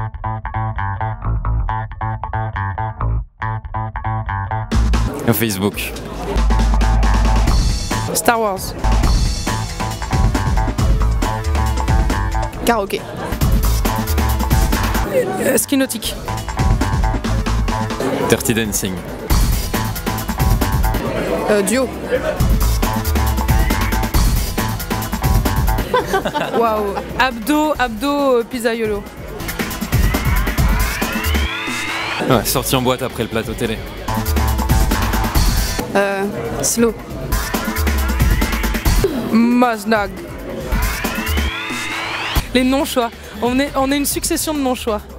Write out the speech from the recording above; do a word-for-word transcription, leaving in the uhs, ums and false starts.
Facebook. Star Wars. Karaoké. Euh, ski nautique. Dirty Dancing. Euh, duo. Waouh. Abdo, abdo, pizzaiolo. Ouais, sortie en boîte après le plateau télé. Euh, slow. Maznag. Les non-choix. On est, on est une succession de non-choix.